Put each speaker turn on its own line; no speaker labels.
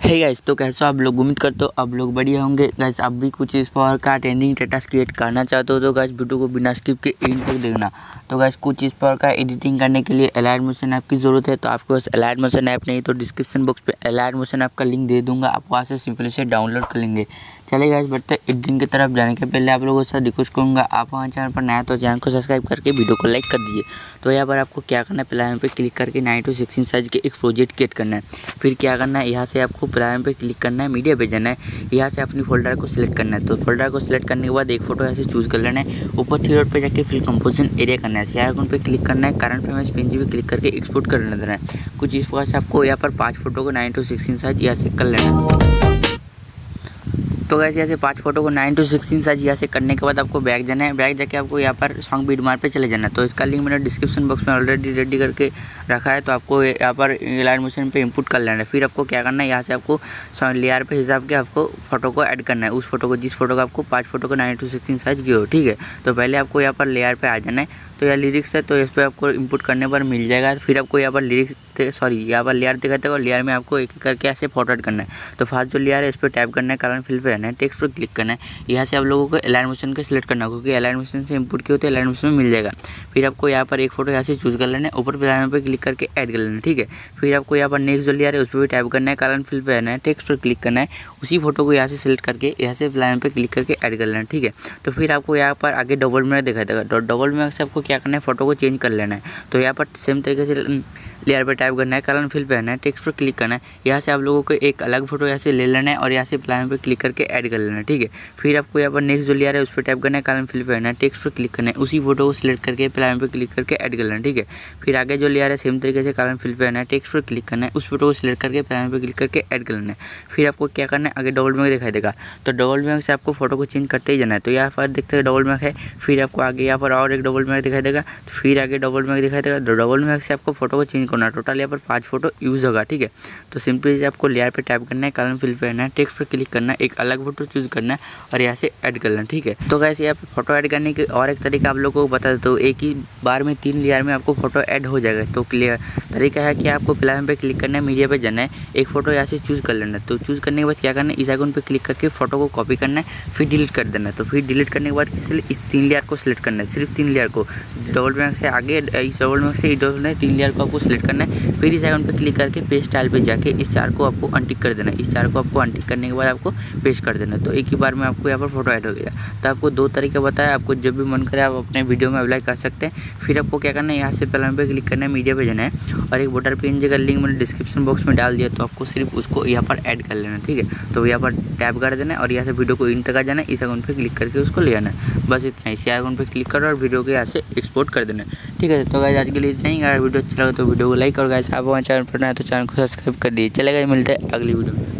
Hey guys, तो कैसे हो आप लोग। उम्मीद करते हो आप लोग बढ़िया होंगे। गाइस आप भी कुछ इस प्रकार का ट्रेंडिंग स्टेटस क्रिएट करना चाहते हो तो गाइस वीडियो को बिना स्किप के एंड तक देखना। तो गाइस कुछ इस प्रकार का एडिटिंग करने के लिए एलाइट मोशन ऐप की ज़रूरत है। तो आपके पास एलाइट मोशन ऐप नहीं तो डिस्क्रिप्शन बॉक्स पे एलाइट मोशन ऐप का लिंक दे दूंगा, आप वहाँ से सिंपली से डाउनलोड कर लेंगे। चलिए गाइस बढ़ते एडिटिंग की तरफ जाने के पहले आप लोगों से रिक्वेस्ट करूँगा, आप हमारे चैनल पर नया तो चैनल को सब्सक्राइब करके वीडियो को लाइक कर दीजिए। तो यहाँ पर आपको क्या करना है, प्लान पे क्लिक करके 9:16 साइज के एक प्रोजेक्ट क्रिएट करना है। फिर क्या करना है, यहाँ से आपको प्लान पे क्लिक करना है, मीडिया पे जाना है, यहाँ से अपनी फोल्डर को सिलेक्ट करना है। तो फोल्डर को सिलेक्ट करने के बाद एक फोटो ऐसे चूज़ कर लेना है। ऊपर थ्री डॉट पे जाके फिल कंपोजिशन एरिया करना है, शेयर आइकन पे क्लिक करना है, करंट फ्रेम PNG पे क्लिक करके एक्सपोर्ट कर लेना है। कुछ इस प्रकार से आपको यहाँ पर 5 फोटो को 9:16 साइज यहाँ से कर लेना है। तो वैसे ऐसे 5 फोटो को 9:16 साइज यहाँ से करने के बाद आपको बैक जाना है। बैक जाके आपको यहाँ पर सॉन्ग बीटमार पे चले जाना है। तो इसका लिंक मैंने डिस्क्रिप्शन बॉक्स में ऑलरेडी रेडी करके रखा है, तो आपको यहाँ पर एलाइट मोशन पे इंपुट कर लेना है। फिर आपको क्या करना है, यहाँ से आपको लेयर पे हिसाब के आपको फोटो को ऐड करना है। उस फोटो को जिस फोटो का आपको 5 फोटो को 9:16 साइज की हो, ठीक है। तो पहले आपको यहाँ पर लेयर पे आ जाना है। तो यह लिरिक्स है, तो इस पर आपको इंपुट करने पर मिल जाएगा। फिर आपको यहाँ पर लिरिक्स यहाँ पर लेयर दिखाते हैं और लेयर में आपको एक करके ऐसे फोटो ऐड करना है। तो फर्स्ट जो लेयर है इस पर टैप करना है, कलर फिल पे रहना है, टेक्स्ट पर क्लिक करना है। यहाँ से आप लोगों को एलाइट मोशन को सिलेक्ट करना है, क्योंकि एलाइट मोशन से इंपुट किया हो तो एलाइट मोशन में मिल जाएगा। फिर आपको यहाँ पर एक फोटो यहाँ से चूज़ कर लेना है, ऊपर प्लान पे क्लिक करके ऐड कर लेना है, ठीक है। फिर आपको यहाँ पर नेक्स्ट जो लेयर है उस पर भी टैप करना है, कलर फिल पे रहना है, टेक्स्ट पर क्लिक करना है, उसी फोटो को यहाँ से सिलेक्ट करके यहाँ से प्लान पे क्लिक करके ऐड कर लेना है, ठीक है। तो फिर आपको यहाँ पर आगे डबल में दिखाई देगा। तो डबल में से आपको क्या करना है, फोटो को चेंज कर लेना है। तो यहाँ पर सेम तरीके से लेयर पर टाइप करना है, कलर फिल पे आना है, टेक्स्ट पर क्लिक करना है, यहाँ से आप लोगों को एक अलग फोटो यहाँ से ले लेना है और यहाँ से प्लान पे क्लिक करके ऐड कर लेना है, ठीक है। फिर आपको यहाँ पर नेक्स्ट जो लेयर है उस पर टाइप करना है, कलर फिल पे आना है, टेक्स्ट पर क्लिक करना है, उसी फोटो को सिलेक्ट करके प्लान पे क्लिक करके ऐड कर लेना है, ठीक है। फिर आगे जो लेयर है सेम तरीके से कलर फिल पे आना है, टेक्स्ट पर क्लिक करना है, उस फोटो को सिलेक्ट करके प्लान पे क्लिक करके ऐड कर लेना है। फिर आपको क्या करना है, आगे डबल मैक दिखाई देगा। तो डबल मैक से आपको फोटो को चेंज करते ही जाना है। तो यहाँ पर देखते हैं डबल मैक है, फिर आपको आगे यहाँ पर और एक डबल मैक दिखाई देगा, तो फिर आगे डबल मैक दिखाई देगा। तो डबल मैक से आपको फोटो को चेंज करना है। टोटल यहाँ पर 5 फोटो यूज़ होगा, ठीक है। तो सिंपली आपको लेयर पे टैप करना है, कलर फिल पे आना है, टेक्स्ट पे क्लिक करना है, एक अलग फोटो चूज करना है और यहाँ से ऐड करना है, ठीक है। तो गाइस यहाँ पे फोटो ऐड करने के और एक तरीका आप लोगों को बता देता हूँ। एक ही बार में 3 लेयर में आपको फोटो ऐड हो जाएगा। तो क्लियर तरीका है कि आपको प्लान पे क्लिक करना है, मीडिया पे जाना है, एक फोटो यहाँ से चूज़ कर लेना है। तो चूज़ करने के बाद क्या करना है, इस आइकन पे क्लिक करके फोटो को कॉपी करना है, फिर डिलीट कर देना है। तो फिर डिलीट करने के बाद इस 3 लेयर को सिलेक्ट करना है, सिर्फ 3 लेयर को, डबल मैक से आगे इस डबल मैक से 3 लेयर को आपको सिलेक्ट करना है। फिर इस आइकन पे क्लिक करके पेस्ट स्टाइल पे जाके इस 4 को आपको अनटिक कर देना है। इस 4 को आपको अनटिक करने के बाद आपको पेस्ट कर देना है। तो एक ही बार में आपको यहाँ पर फोटो ऐड हो गया। तो आपको 2 तरीके बताया, आपको जब भी मन करे आप अपने वीडियो में अप्लाई कर सकते हैं। फिर आपको क्या करना है, यहाँ से प्लान पे क्लिक करना है, मीडिया पे जाना है और एक वोटर PNG का लिंक मैंने डिस्क्रिप्शन बॉक्स में डाल दिया। तो आपको सिर्फ उसको यहाँ पर ऐड कर लेना है, ठीक है। तो यहाँ पर टैप कर देना है और यहाँ से वीडियो को इन तक आ जाना है, इस अकाउंट पर क्लिक करके उसको ले आना है। बस इतना ही, इसी अकाउंट पर क्लिक करो और वीडियो को यहाँ से एक्सपोर्ट कर देना है, ठीक है। तो गाइस आज के लिए इतना ही। अगर वीडियो अच्छा लगा तो वीडियो को लाइक और गाइस आप हमारे चैनल पर नए तो चैनल को सब्सक्राइब कर दीजिए। चलेगा, मिलते हैं अगली वीडियो में।